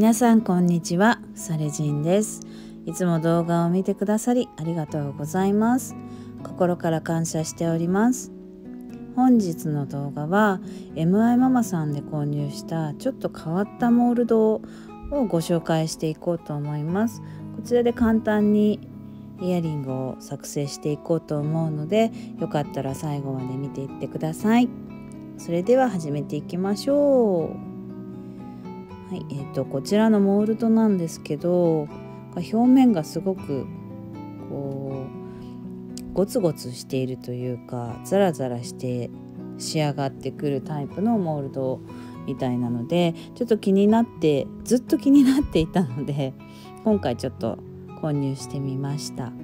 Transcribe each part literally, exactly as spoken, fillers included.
皆さんこんにちは、サレジンです。いつも動画を見てくださりありがとうございます。心から感謝しております。本日の動画は エムアイ ママさんで購入したちょっと変わったモールドをご紹介していこうと思います。こちらで簡単にイヤリングを作成していこうと思うので、よかったら最後まで見ていってください。それでは始めていきましょう。はい、えーと、こちらのモールドなんですけど、表面がすごくこうゴツゴツしているというか、ザラザラして仕上がってくるタイプのモールドみたいなので、ちょっと気になってずっと気になっていたので、今回ちょっと購入してみました。はい、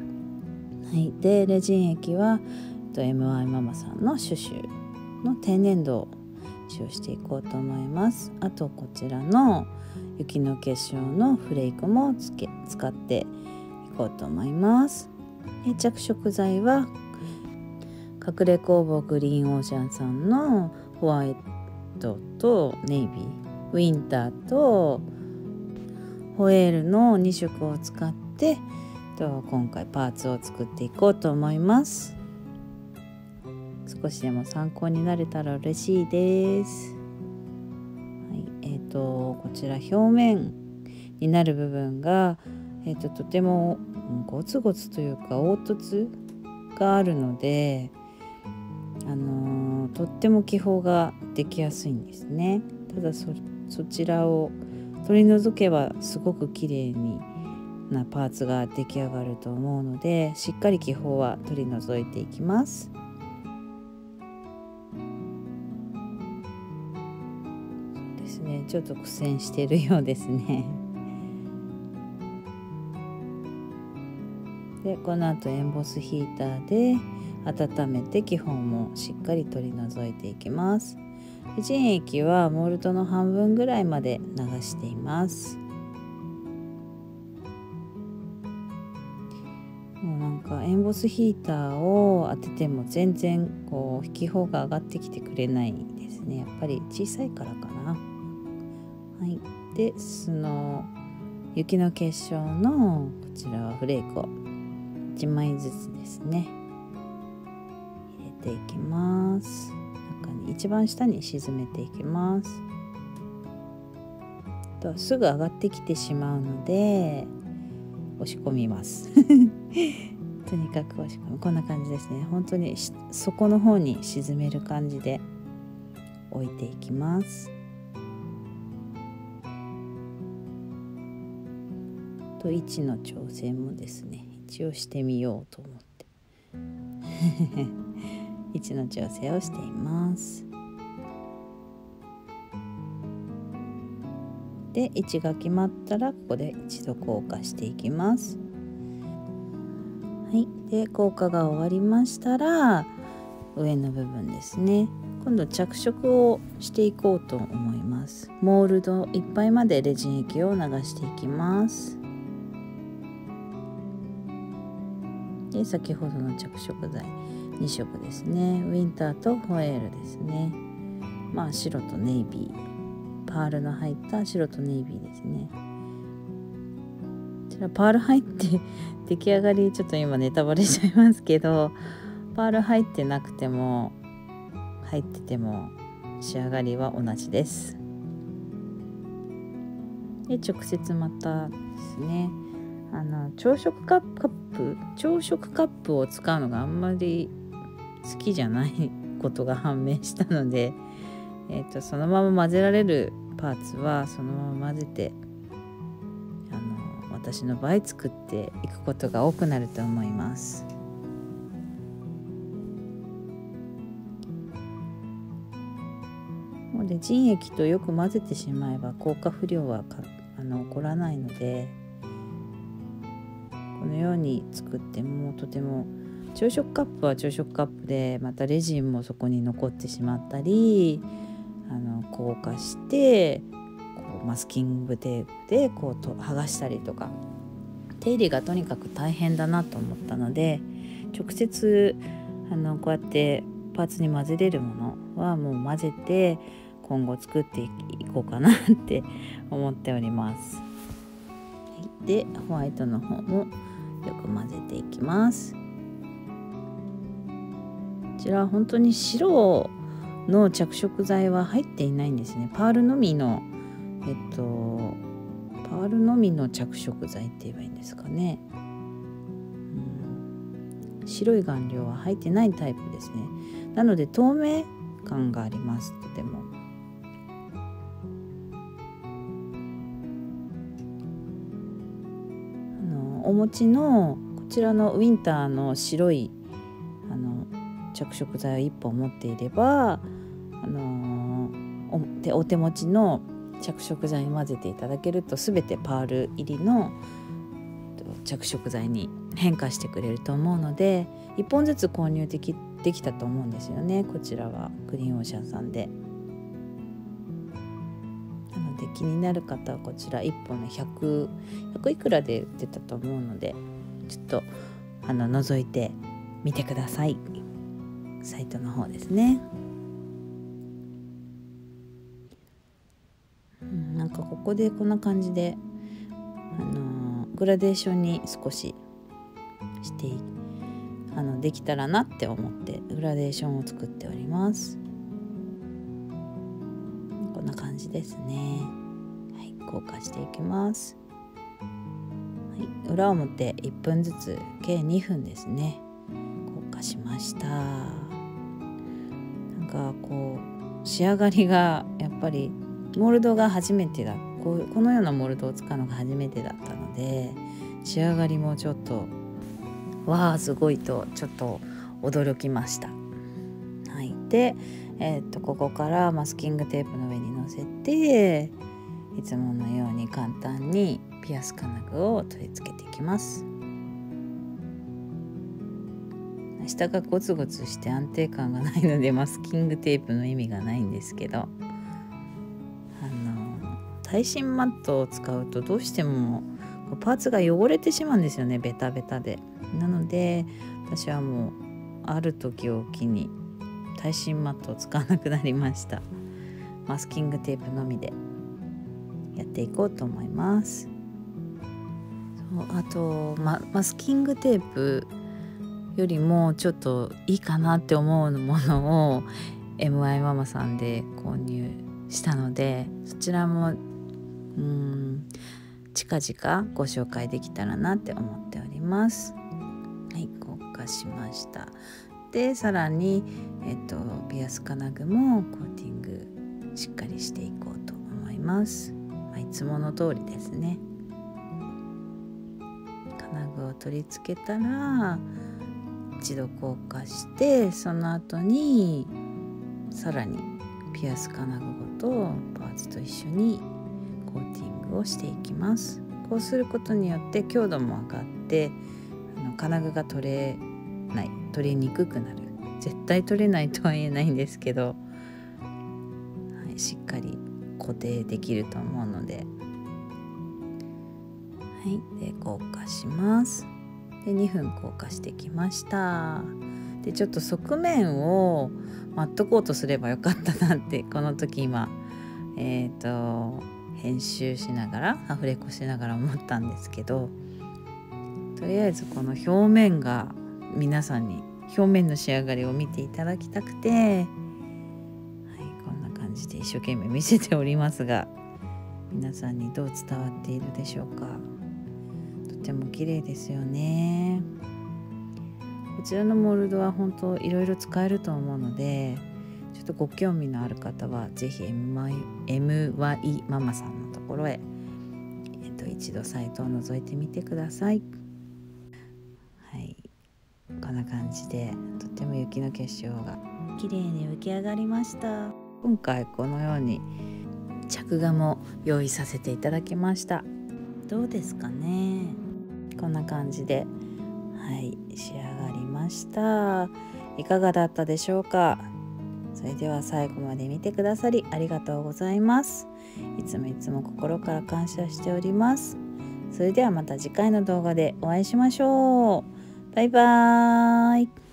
でレジン液は エムアイ ママさんのシュシュの天然度を使用していこうと思います。あとこちらの雪の結晶のフレークもつけ使っていこうと思います。で着色剤は隠れ工房グリーンオーシャンさんのホワイトとネイビー、ウィンターとホエールのに色を使って今回パーツを作っていこうと思います。少しでも参考になれたら嬉しいです。はい、えーとこちら表面になる部分が、えーととてもゴツゴツというか凹凸があるので、あのー、とっても気泡ができやすいんですね。ただ そ, そちらを取り除けばすごく綺麗になパーツが出来上がると思うので、しっかり気泡は取り除いていきます。ですね、ちょっと苦戦しているようですね。でこの後エンボスヒーターで温めて気泡もしっかり取り除いていきます。レジン液はモールドの半分ぐらいまで流しています。もうなんかエンボスヒーターを当てても全然こう気泡が上がってきてくれないですね。やっぱり小さいからかな。はい、でその雪の結晶のこちらはフレークをいちまいずつですね入れていきます。中に一番下に沈めていきます。とすぐ上がってきてしまうので押し込みますとにかく押し込む、こんな感じですね。本当に底の方に沈める感じで置いていきます。と位置の調整もですね、一応してみようと思って位置の調整をしています。で位置が決まったらここで一度硬化していきます。はい、で硬化が終わりましたら上の部分ですね、今度着色をしていこうと思います。モールドいっぱいまでレジン液を流していきます。で先ほどの着色剤に色ですね、ウィンターとホエールですね。まあ白とネイビー、パールの入った白とネイビーですね。こちらパール入って出来上がりちょっと今ネタバレしちゃいますけど、パール入ってなくても入ってても仕上がりは同じです。で直接またですね、あの朝食カップ朝食カップを使うのがあんまり好きじゃないことが判明したので、えーと、そのまま混ぜられるパーツはそのまま混ぜて、あの私の場合作っていくことが多くなると思います。もうレジン液とよく混ぜてしまえば硬化不良はかあの起こらないので、このように作ってもとても、朝食カップは朝食カップでまたレジンもそこに残ってしまったり、あの硬化してこうマスキングテープでこうと剥がしたりとか、手入れがとにかく大変だなと思ったので、直接あのこうやってパーツに混ぜれるものはもう混ぜて今後作っていこうかなって思っております。はい、でホワイトの方もよく混ぜていきます。こちらは本当に白の着色剤は入っていないんですね。パールのみのえっとパールのみの着色剤って言えばいいんですかね。うん、白い顔料は入ってないタイプですね。なので透明感があります。とてもあのお餅のこちらのウィンターの白いあの着色剤をいっぽん持っていれば、あのお手お手持ちの着色剤に混ぜていただけると全てパール入りの着色剤に変化してくれると思うので、いっぽんずつ購入でき、できたと思うんですよね。こちらはグリーンオーシャンさんで。なので気になる方はこちらいっぽんのひゃく、ひゃくいくらで売ってたと思うので、ちょっとあの覗いてみてください。サイトの方ですね。なんかここでこんな感じで、あのー、グラデーションに少ししてあのできたらなって思ってグラデーションを作っております。こんな感じですね。はい、硬化していきます。はい、裏表いっぷんずつ計にふんですね。硬化しました。なんかこう仕上がりがやっぱりモールドが初めてだこうこのようなモールドを使うのが初めてだったので、仕上がりもちょっとわあすごいとちょっと驚きました。はい、で、えー、っとここからマスキングテープの上に乗せて、いつものように簡単にピアス金具を取り付けていきます。下がゴツゴツして安定感がないのでマスキングテープの意味がないんですけど、耐震マットを使うとどうしてもパーツが汚れてしまうんですよね、ベタベタで。なので私はもうある時を機に耐震マットを使わなくなりました。マスキングテープのみでやっていこうと思います。そうあと、ま、マスキングテープよりもちょっといいかなって思うものを エムアイ ママさんで購入したので、そちらもうーん近々ご紹介できたらなって思っております。はい、硬化しました。でさらに、えっと、ピアス金具もコーティングしっかりしていこうと思います。まあ、いつもの通りですね。金具を取り付けたら一度硬化して、その後にさらにピアス金具ごとパーツと一緒にコーティングをしていきます。こうすることによって強度も上がって、あの金具が取れない取りにくくなる。絶対取れないとは言えないんですけど、はい、しっかり固定できると思うので、はい、で硬化します。でにふん硬化してきました。でちょっと側面をマットコートすればよかったなってこの時今えっと編集しながらアフレコしながら思ったんですけど、とりあえずこの表面が皆さんに表面の仕上がりを見ていただきたくて、はい、こんな感じで一生懸命見せておりますが、皆さんにどう伝わっているでしょうか。とても綺麗ですよね。こちらのモールドは本当いろいろ使えると思うので、ちょっとご興味のある方はぜひ エムワイ ママさんのところへ、えっと、一度サイトを覗いてみてください。はい、こんな感じでとっても雪の結晶が綺麗に浮き上がりました。今回このように着画も用意させていただきました。どうですかね。こんな感じで、はい、仕上がりました。いかがだったでしょうか。それでは最後まで見てくださりありがとうございます。いつもいつも心から感謝しております。それではまた次回の動画でお会いしましょう。バイバーイ。